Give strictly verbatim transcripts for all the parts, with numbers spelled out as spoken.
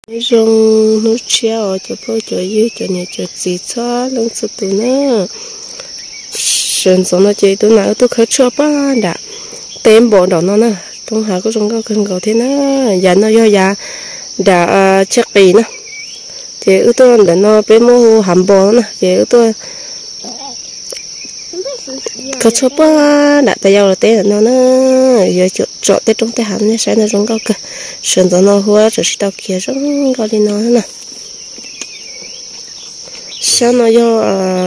rong nó treo cho bố cho yêu cho nhà cho gì cho lông sụt tụ nữa sơn xong nó chơi tụ nào tụ khởi chua ba đã tem bộ đó nó nè trong hạ có trong cái cần cầu thế nữa giờ nó do giờ đã chắc bì nữa chị ưu tôi để nó bé mua hầm bò nè chị ưu tôi khởi chua ba đã tại giờ là té nó nó giờ chọn chọn té trong té hầm nhé sáng nó trong cái sơn xong nó hoa rồi tao kia trong cái đi nó nè sáng nó do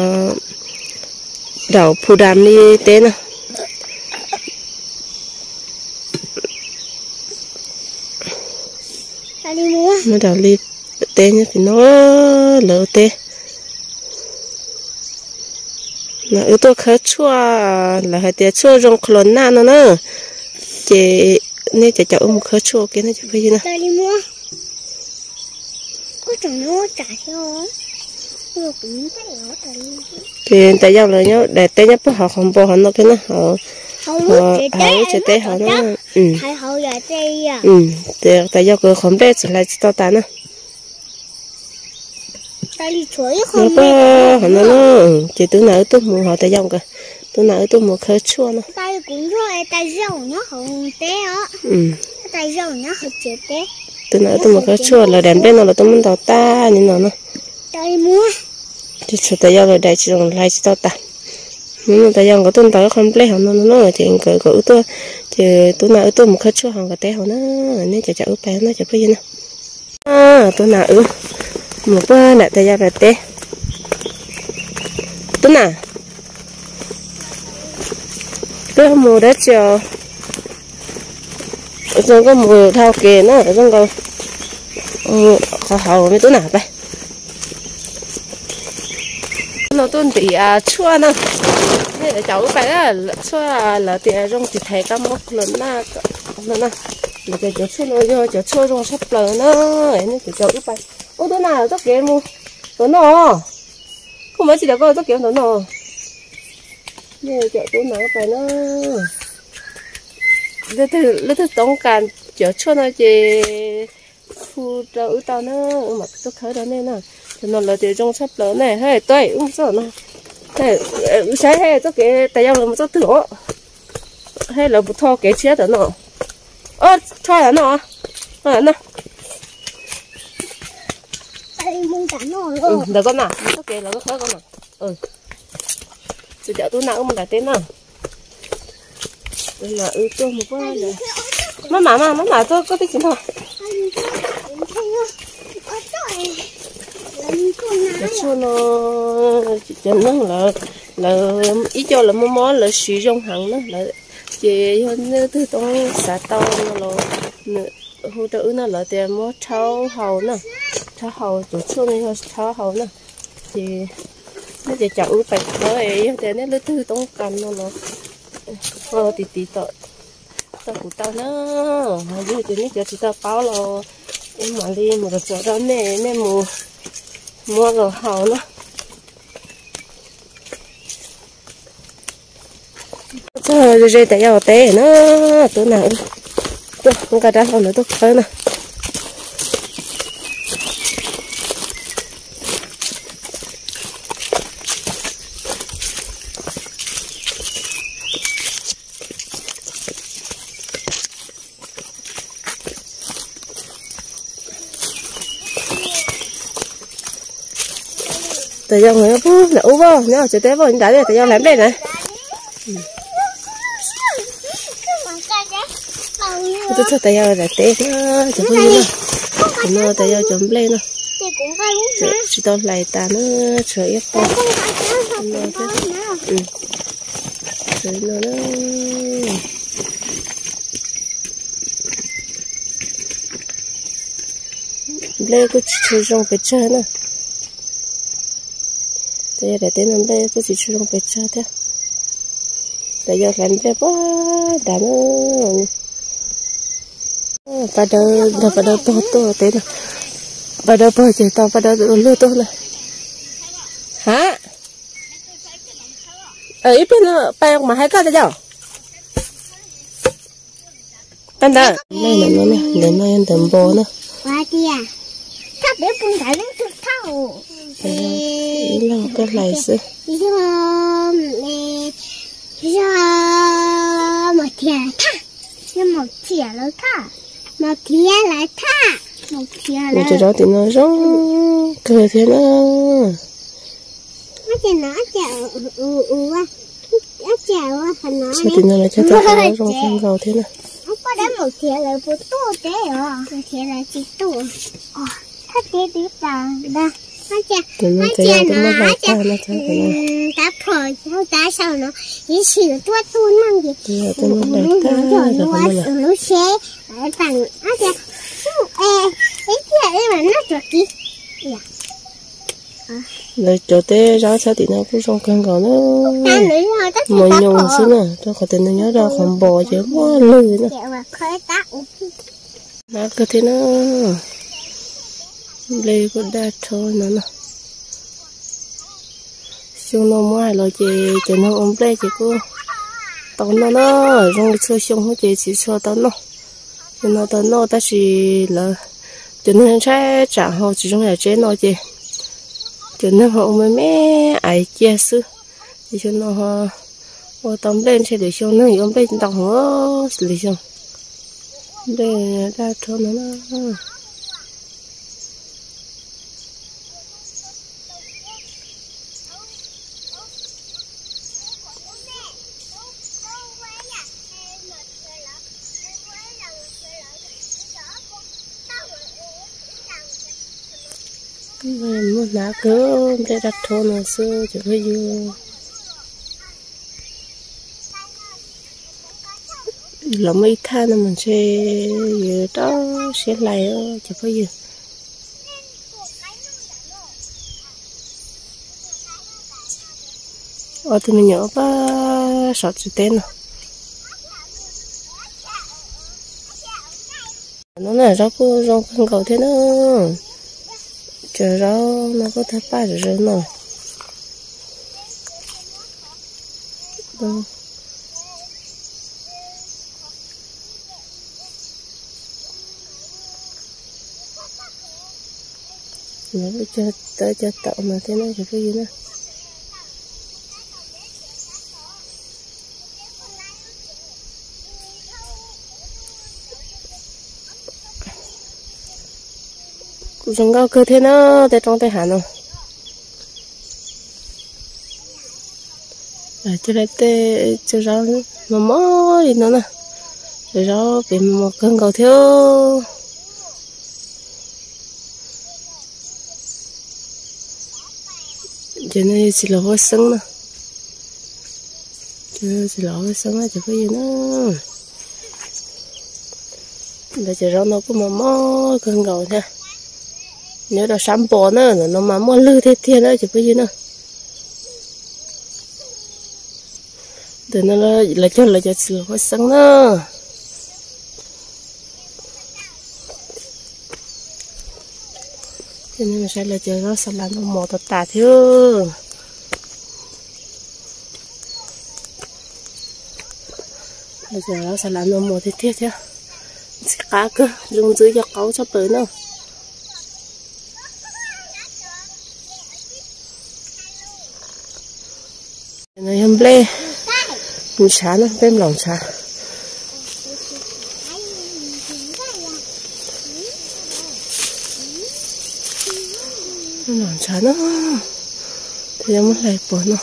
đào phù đàm đi té nè nó đào đi té nhá thì nó lỡ té nó yếu tố khá chua là hai té chua trong khẩn na nó nữa chị nên chị chọn một khá chua cái này chị phải gì nè có chồng nó trả theo thì tại sao là nhớ để té nhấp họ không bỏ nó cái nó họ họ họ chỉ té họ nó ừ họ giờ té à ừ tại tại sao cứ không té lại tao ta nữa tại vì chuối nó không có họ nó nó chỉ tôi nào tôi mua họ tại sao cơ tôi nào tôi mua khơi chua nó tại cũng rồi tại sao nó không té á ừ tại sao nó không chịu té tôi nào tôi mua khơi chua là đèn bên nó là tôi muốn tao ta như nào nó tại mua thì sự tại sao là đại chỉ dùng lại tao ta nhưng tại sao có tôi tao không lấy họ nó nó chỉ cỡ cỡ tôi chỉ tôi nào tôi một khơi chua họ cái té họ nó nên chỉ chợ bé nó chỉ phải gì nè à tôi nào ư một cái đại tại sao là té tôi nào tôi mua đấy chờ rồi có mùi thao kề nó ở trong cầu họ hầu với tôi nào đây nó tuân bị à chua nè này là cháu phải là chua là tiền trong thì thấy các mốc lớn na nó nè là cái chỗ chua nó vô chỗ chua trong sắp lờ nó ấy nó kiểu cháu phải ô tôi nào tôi kiếm mua tôi nó không phải chỉ là có tôi kiếm tôi nó này chỗ tôi nào phải nó lấy từ lấy từ tổng càn chỗ chua nó chỉ phu trâu tao nó mà tôi khởi đó nên nè nó là từ trong sắp lớn này hay tôi không sợ nó hay sáng hay tôi kể tại sao mà tôi thửa hay là một thò kể chết đó nó ơ thò là nó à nó tại muốn cả nó ừ được con nào tôi kể là nó khởi con nào ừ tôi chợ tôi nào mà là tên nào đây là ư tôi một cái này má má má má má tôi có biết gì không nó cho nó cho nó là là ý cho là món món là sử dụng hàng nó là chỉ hơn thứ tông xả tàu nó là hỗ trợ nó là tiền món cháo hàu nè cháo hàu chỗ cho này là cháo hàu nè thì nó chỉ chọn phải thôi để nó lấy thứ tông cành nó nó ờ tí tí tợ tao của tao nữa rồi thì nó cho chị tao báo là em mà đi một cái chỗ đó nè nè mua mua rồi hậu nữa trời rồi tại sao té nó tôi nào tôi không cả ra hậu nữa tôi khơi nè tại sao người nó là u vô nhá chỉ té vô những cái này tại sao làm đây này tôi cho tại sao là té nó chỉ có gì nữa nó tại sao chấm lên nó chỉ tao lại ta nó trời ép tao nó thế ừ trời nó nó lên có chỉ trong cái chân nữa đây là tên năm đây có chỉ cho trong bể cha thế, bây giờ làm cái quá đã nó, bắt đầu đã bắt đầu to to thế này, bắt đầu bơi chơi tao bắt đầu lừa tôi này, hả? ở ít bên nó bay mà hai cái đấy chứ? Tanda, này này này này này này tầm bò nữa. để bún cá lên chút thau ý là cái này xí giờ mẹ giờ một thìa tha giờ một thìa là tha một thìa là tha một thìa là một chỗ thì nó rong cười thế nữa nó chỉ nó chảo u u á nó chảo á phần nó sao thì nó lại cho tao nó rong con gầu thế này không có đá một thìa là một tô thế à một thìa là chỉ tô ờ thắt thế đi ra ra nó chả nó chả nó nó chả ta phơi nó ta sao nó ý chỉ tua tu năng gì nó rồi nó quá nó xe lại bằng nó chả ê cái kia ấy mà nó chuột gì rồi chỗ té ra sao thì nó cũng rong con gầu nó mồi nhung xí nè cho khỏi tình nó nhớ ra không bò chứ quá lười nữa nó cứ thế nó lê có đa thôi nữa nè xong nó mua rồi chị chị nó ôm lê chị cô tao nó nó rong chơi xong hết chị chỉ cho tao nó cho nó tao nó ta chỉ là cho nên trái trả họ chỉ trong nhà chế nó chị cho nên họ mới mẹ ai chia sứ thì cho nó họ họ tóm lên sẽ để xong nó ôm lên tao họ để xong để đa thôi nữa nó muốn lá cớ để đặt thôn là xưa chỉ có gì là mấy than là mình sẽ giờ đó sẽ lại chỉ có gì ở thì mình nhớ ba sọt chữ tên nào nó là rau cô rau con cầu thế nữa chờ rau nó có thể ba rồi rồi đâu nó cho tới cho tạo mà thế này thì cái gì nữa rong cao cơ thế nó tại trong tay hẳn rồi à cho lại tê cho rau mà mó đi nữa nè rồi rau bị một cơn cầu thiếu cho nên chỉ là hơi sưng nè cho nên chỉ là hơi sưng á chỉ có gì nữa để cho rau nó cũng mà mó cơn cầu nha nhớ là sắm bò nữa nó mà mua lư thế thiên nữa chỉ có gì nữa từ nó là là cho là cho sửa có sáng nữa cho nên sẽ là cho nó sẽ làm nó mò tạt tạt thiếu bây giờ nó sẽ làm nó mò thế thiết chứ cá cơ dùng dưới cho cáu sắp tới nữa này hôm lê mình xả nó đem lòng xả lòng xả nó thì em muốn lại bỏ nó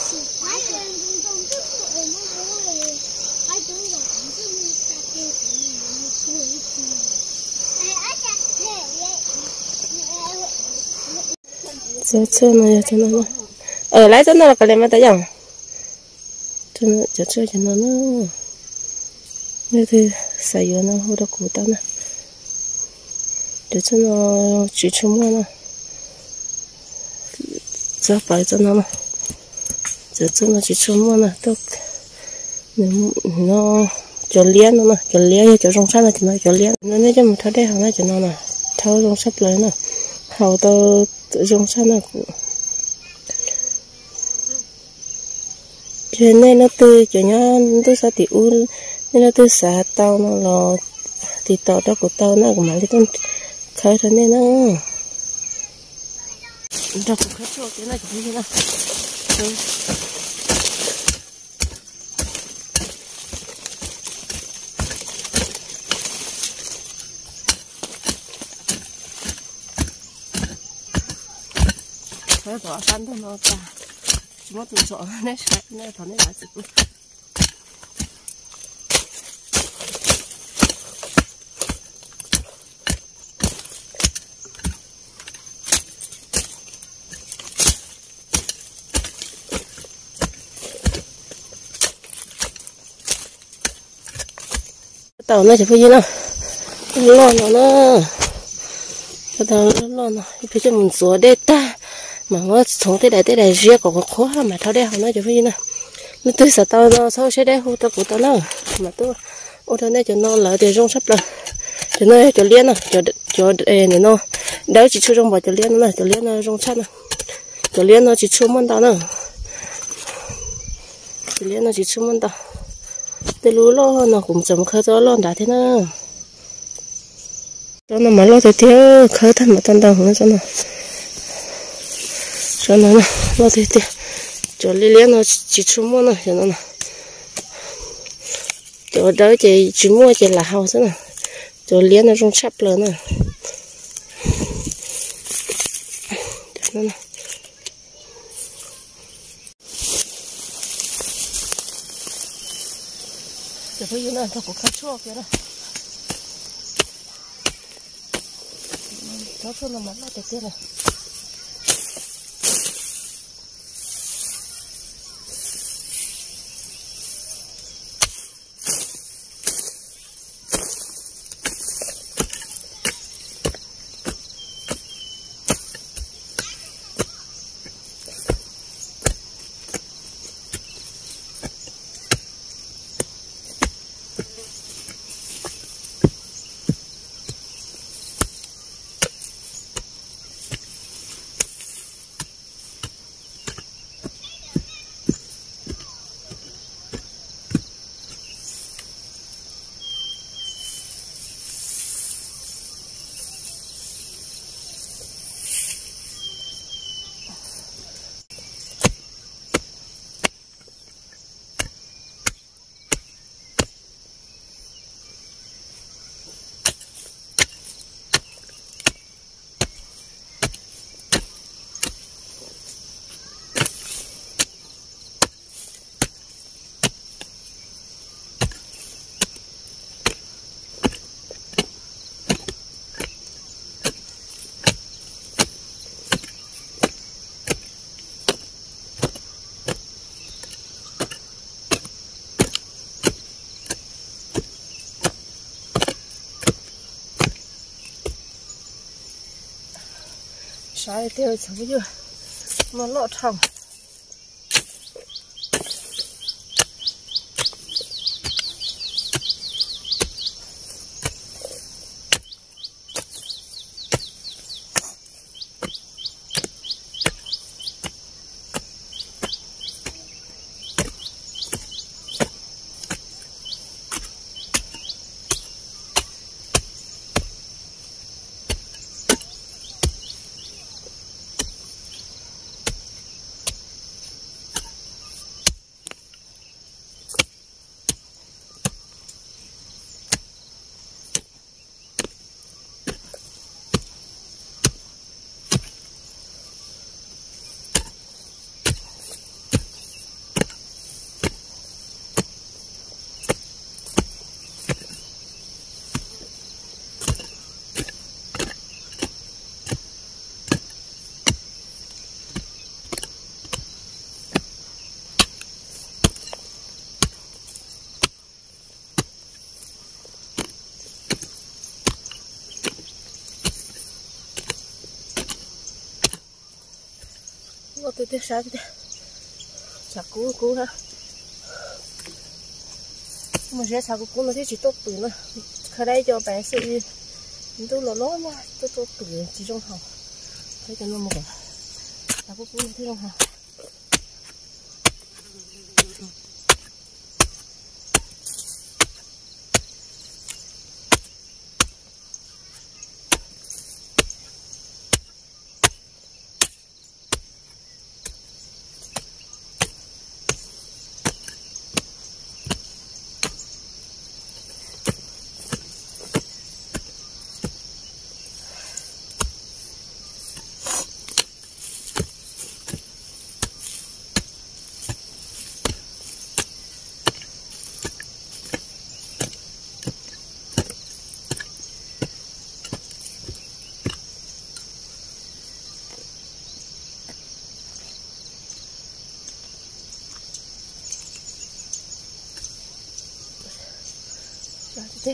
chơi chơi này cho nó ở lại cho nó là cái này mà tới chẳng cho nó cho chơi cho nó nó như thế xài vô nó hô được cụ tao nè để cho nó chỉ chung nó cho phải cho nó nè để cho nó chỉ chung nó tốt nó cho liên nó nè cho liên cho rong sắt là cho nó cho liên nó nói cho mình tháo đây hàng này cho nó nè tháo rong sắt lấy nè hầu tao rong sắt nè cho nên nó tươi cho nhá tôi sao thì u nên nó tươi xả tao nó là thì tao đó của tao nó cũng mà lấy con khơi thôi nên nó Ra cũng khá chua cái này cũng như nào. Cái tỏa sắn thôi nó ta. Chỉ mất từ chỗ này sẽ này thằng này là gì? Tàu nó chỉ phải như nào lo nó nó cái tàu nó lo nó phải cho mình xuống đây ta mà nó从这来这来热搞个khó mà thao đây họ nói chỉ phải như nào nó tôi sợ tao nó sau sẽ đây hút tao của tao nó mà tôi ô tao này cho nó lỡ để rong sắp rồi cho nó cho liên nó cho cho này nó đấy chỉ chưa rong vào cho liên nó cho liên nó rong sắp nó cho liên nó chỉ chưa món tao nữa cho liên nó chỉ chưa món tao để lú lo nó cũng chấm khơi gió lo đã thế nào cho nó mà lo thì thiếu khơi thân mà tan tàu nó cho nó cho nó lo thì thiếu cho lý lý nó chỉ chú mua nó cho nó cho đó chỉ chú mua chỉ là hao thế nào cho lý nó rong sắp lên nè cho nó giờ bây giờ nó cũng khá chua kìa đó, nó cho nó mắm lại tiếp này, sáng tiêu chẳng bao nhiêu nó lọt hỏng tôi tiếp sao thế chả cú cú ha mà sẽ sao cú nó chỉ tốt từ nó khai đây cho bé sự tôi là nó mà tôi tốt từ chỉ trong học thấy cho nó một cái sao cú cú thấy không hả thế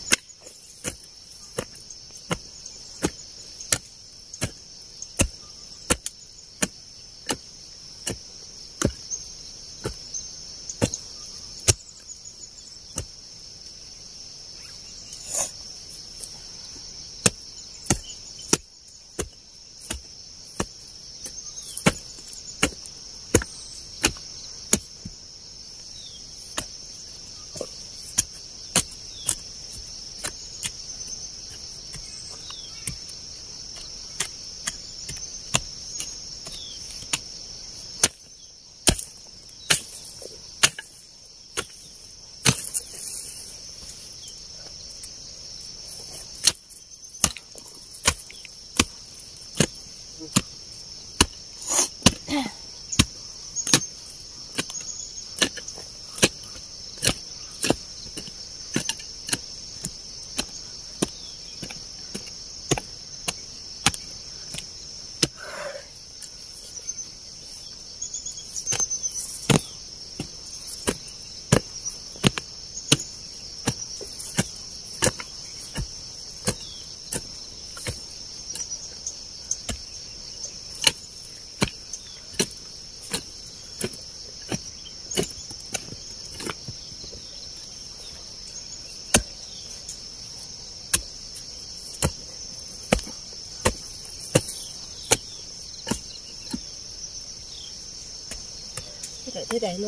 cái thế này nó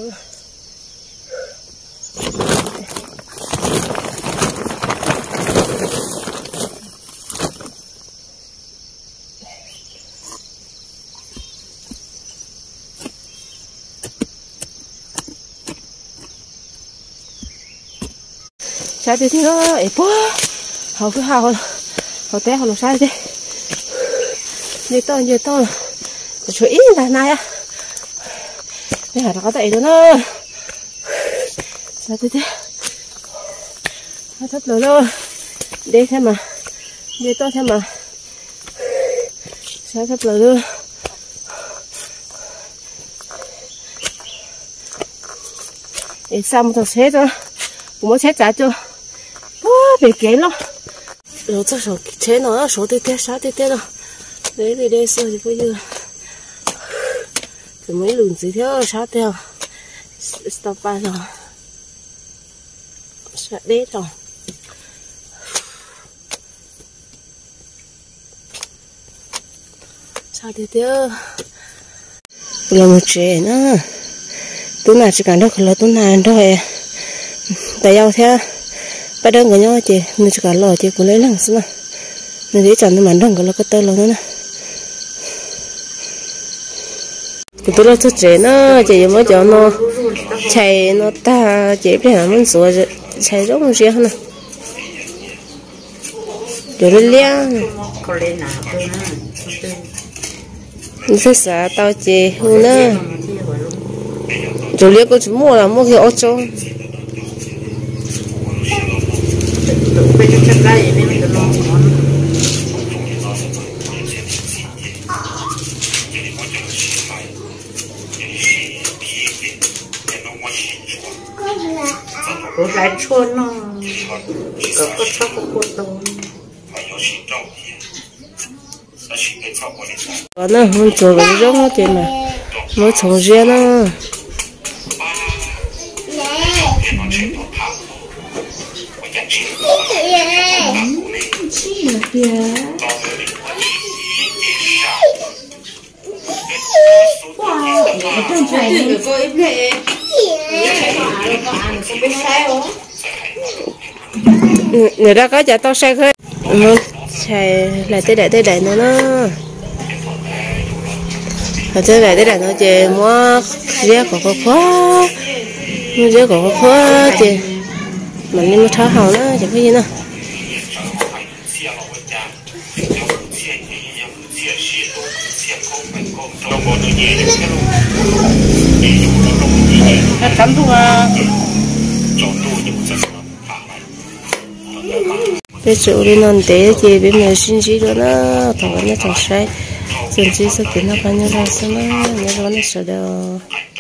sao thì nó ấy quá họ cứ hào họ té họ lột sai thế như to như to chuối ít là này à đây là nó có tay đó nó sao thế thế nó thấp rồi luôn đây xem mà đây to xem mà sao thấp rồi luôn để sao một thằng xé cho cũng mới xé trả cho bị kén lắm rồi cho số chế nó số tê tê sáu tê tê rồi đấy thì đây sao thì bây giờ thì mấy lùn gì theo sáu theo stop ba rồi sợ đế rồi sao tê tê là một trẻ nữa tôi nào chỉ cần đâu là tôi nào thôi tại nhau theo bắt đầu cái nhau chị mình chỉ cần lo chị cũng lấy lăng xem mà mình để chọn cái mảnh đồng cái là cái tơ lo nữa nè cái tôi lo cho trẻ nó chị mới cho nó chạy nó ta chị biết là mình sửa chạy rất là dễ hơn nè rồi nó lia mình sẽ xả tao chị hơn nữa rồi lia có chú mua là mua cái ô tô bây giờ chắc là vậy nên mình lo món có lại chôn nó có có sao có có đâu có nó không chừa cái giống nó tiền mà mới trồng riêng nó người ta có chả to xe thôi chạy lại tới đại tới đại nữa nó ở tới đại tới đại nó chỉ mua rẻ của có khó mua rẻ của có khó chỉ mình đi mua tháo hào nữa chỉ cái gì nữa cắm thu à bây giờ đi non té chị bên mình xin gì đó nó thằng nó thằng sai xin gì sẽ kiếm nó bao nhiêu ra xem nó nhớ nó sợ đâu